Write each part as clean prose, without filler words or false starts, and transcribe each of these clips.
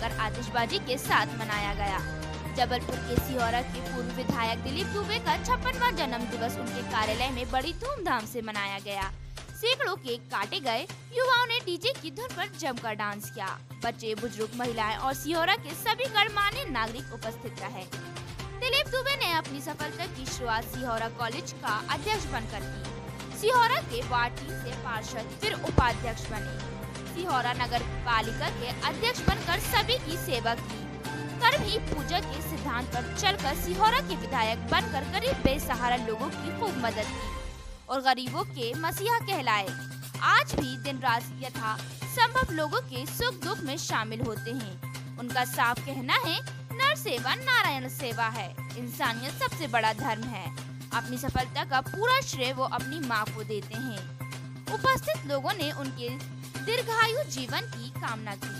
जलाकर आतिशबाजी के साथ मनाया गया। जबलपुर के सिहोरा के पूर्व विधायक दिलीप दुबे का 56वां जन्म दिवस उनके कार्यालय में बड़ी धूमधाम से मनाया गया। सैकड़ों केक काटे गए, युवाओं ने डीजे की धुन पर जमकर डांस किया। बच्चे, बुजुर्ग, महिलाएं और सिहोरा के सभी गणमान्य नागरिक उपस्थित रहे। दिलीप दुबे ने अपनी सफलता की शुरुआत सिहोरा कॉलेज का अध्यक्ष बनकर की। सिहोरा के वार्ड 3 से पार्षद फिर उपाध्यक्ष बने। सिहोरा नगर पालिका के अध्यक्ष बनकर सभी की सेवा की। कर्मी पूजा के सिद्धांत पर चलकर सिहोरा के विधायक बनकर गरीब बेसहारा लोगों की खूब मदद की और गरीबों के मसीहा कहलाए। आज भी दिन रात यथा संभव लोगों के सुख दुख में शामिल होते हैं। उनका साफ कहना है, नर सेवा नारायण सेवा है, इंसानियत सबसे बड़ा धर्म है। अपनी सफलता का पूरा श्रेय वो अपनी माँ को देते हैं। उपस्थित लोगों ने उनके दीर्घायु जीवन की कामना की।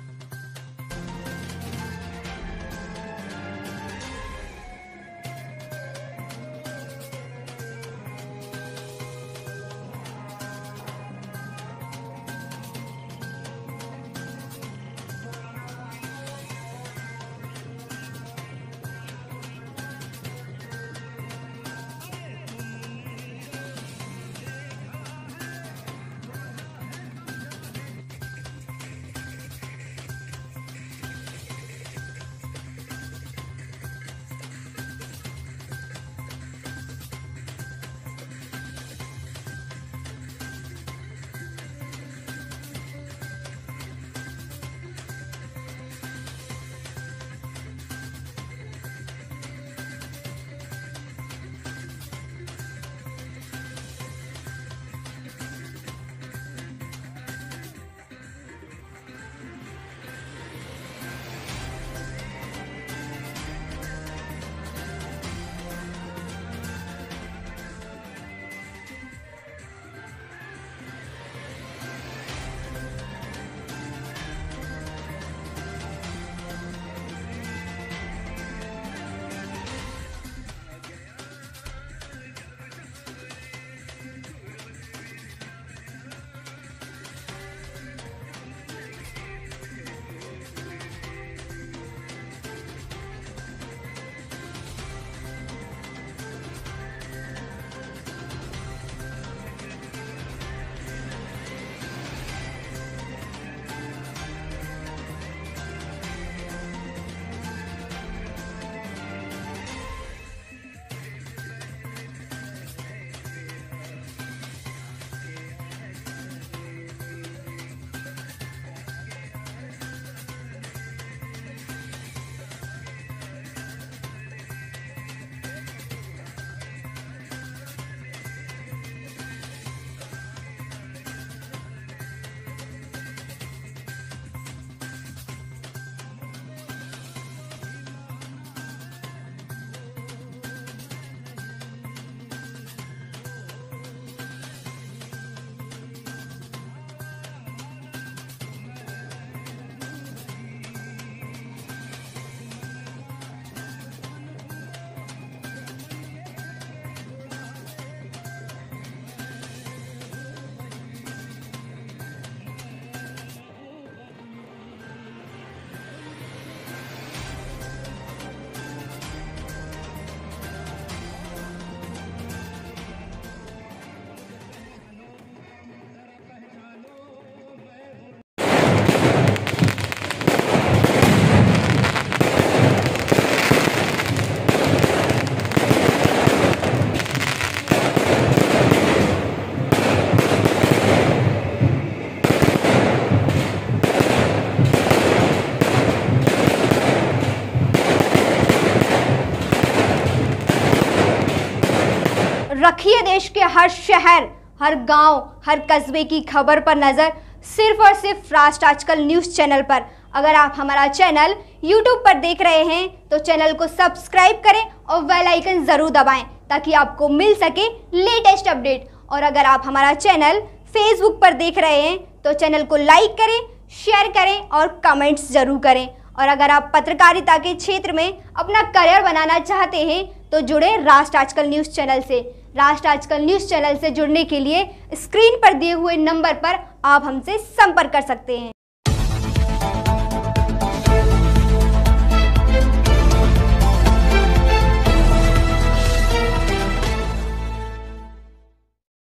रखिए देश के हर शहर, हर गांव, हर कस्बे की खबर पर नजर सिर्फ और सिर्फ राष्ट्र आजकल न्यूज़ चैनल पर। अगर आप हमारा चैनल YouTube पर देख रहे हैं तो चैनल को सब्सक्राइब करें और बेल आइकन ज़रूर दबाएं ताकि आपको मिल सके लेटेस्ट अपडेट। और अगर आप हमारा चैनल Facebook पर देख रहे हैं तो चैनल को लाइक करें, शेयर करें और कमेंट्स ज़रूर करें। और अगर आप पत्रकारिता के क्षेत्र में अपना करियर बनाना चाहते हैं तो जुड़े राष्ट्र आजकल न्यूज़ चैनल से। राष्ट्र आजकल न्यूज़ चैनल से जुड़ने के लिए स्क्रीन पर दिए हुए नंबर पर आप हमसे संपर्क कर सकते हैं।